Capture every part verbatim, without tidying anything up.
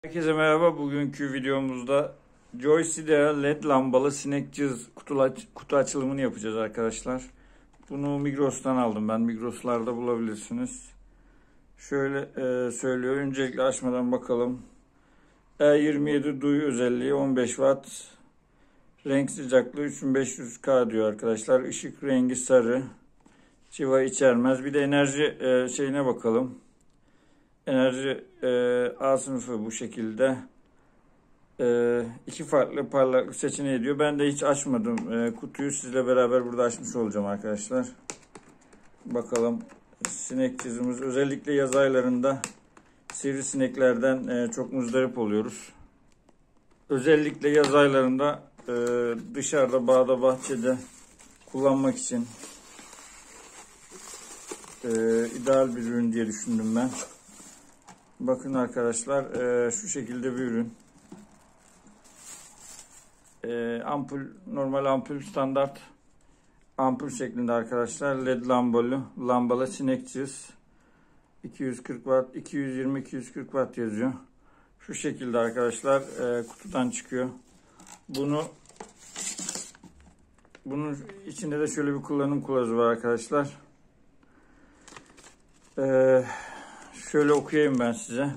Herkese merhaba. Bugünkü videomuzda Joysidea led lambalı sinek cız kutu, aç kutu açılımını yapacağız arkadaşlar. Bunu Migros'tan aldım ben. Migros'larda bulabilirsiniz. Şöyle e, söylüyor. Öncelikle açmadan bakalım. E yirmi yedi duyu özelliği on beş watt. Renk sıcaklığı üç bin beş yüz K diyor arkadaşlar. Işık rengi sarı. Civa içermez. Bir de enerji e, şeyine bakalım. Enerji e, A sınıfı bu şekilde. E, iki farklı parlaklık seçeneği diyor. Ben de hiç açmadım. E, kutuyu sizle beraber burada açmış olacağım arkadaşlar. Bakalım sinek cızımız. Özellikle yaz aylarında sivrisineklerden e, çok muzdarip oluyoruz. Özellikle yaz aylarında e, dışarıda, bağda, bahçede kullanmak için e, ideal bir ürün diye düşündüm ben. Bakın arkadaşlar e, şu şekilde bir ürün. E, ampul, normal ampul, standart ampul şeklinde arkadaşlar. Led lambalı, lambalı sinek cız. iki yüz kırk watt, iki yüz yirmi iki yüz kırk watt yazıyor. Şu şekilde arkadaşlar e, kutudan çıkıyor. Bunu bunun içinde de şöyle bir kullanım kılavuzu var arkadaşlar. Eee Şöyle okuyayım ben size.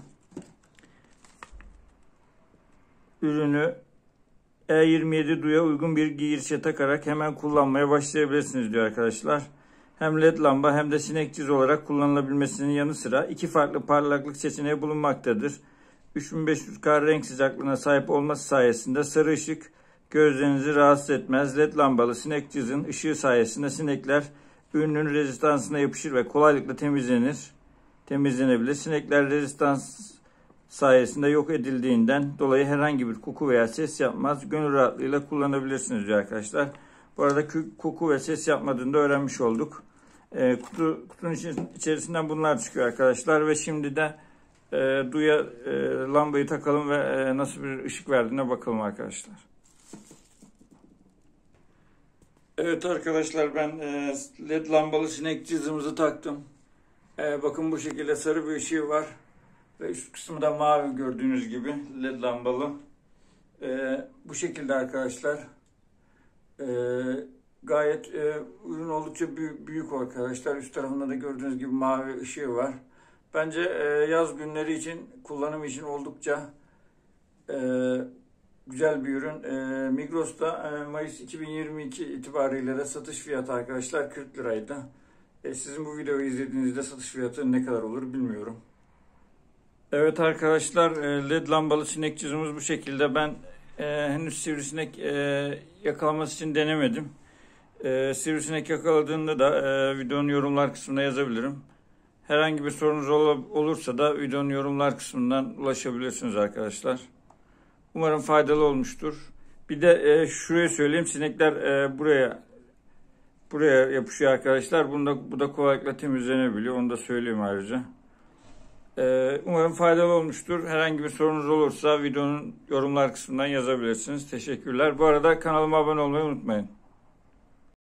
Ürünü E yirmi yedi duya uygun bir giyirişe takarak hemen kullanmaya başlayabilirsiniz diyor arkadaşlar. Hem led lamba hem de sinek cız olarak kullanılabilmesinin yanı sıra iki farklı parlaklık seçeneği bulunmaktadır. üç bin beş yüz K renk sıcaklığına sahip olması sayesinde sarı ışık gözlerinizi rahatsız etmez. Led lambalı sinek cızın ışığı sayesinde sinekler ürünün rezistansına yapışır ve kolaylıkla temizlenir. temizlenebilir. Sinekler rezistans sayesinde yok edildiğinden dolayı herhangi bir koku veya ses yapmaz. Gönül rahatlığıyla kullanabilirsiniz diyor arkadaşlar. Bu arada koku ve ses yapmadığını da öğrenmiş olduk. E, kutu, kutunun içerisinden bunlar çıkıyor arkadaşlar ve şimdi de e, duya e, lambayı takalım ve e, nasıl bir ışık verdiğine bakalım arkadaşlar. Evet arkadaşlar, ben e, led lambalı sinek cızımızı taktım. Ee, bakın bu şekilde sarı bir ışığı var ve üst kısmı da mavi, gördüğünüz gibi led lambalı. Ee, bu şekilde arkadaşlar. Ee, gayet e, ürün oldukça büyük, büyük arkadaşlar. Üst tarafında da gördüğünüz gibi mavi ışığı var. Bence e, yaz günleri için, kullanım için oldukça e, güzel bir ürün. E, Migros'ta e, Mayıs iki bin yirmi iki itibariyle de satış fiyatı arkadaşlar kırk liraydı. E sizin bu videoyu izlediğinizde satış fiyatı ne kadar olur bilmiyorum. Evet arkadaşlar, led lambalı sinek cızımız bu şekilde. Ben e, henüz sivrisinek e, yakalaması için denemedim. E, sivrisinek yakaladığında da e, videonun yorumlar kısmına yazabilirim. Herhangi bir sorunuz ol olursa da videonun yorumlar kısmından ulaşabilirsiniz arkadaşlar. Umarım faydalı olmuştur. Bir de e, şuraya söyleyeyim, sinekler e, buraya Buraya yapışıyor arkadaşlar. Bunda, bu da kolaylıkla temizlenebiliyor. Onu da söyleyeyim ayrıca. Ee, umarım faydalı olmuştur. Herhangi bir sorunuz olursa videonun yorumlar kısmından yazabilirsiniz. Teşekkürler. Bu arada kanalıma abone olmayı unutmayın.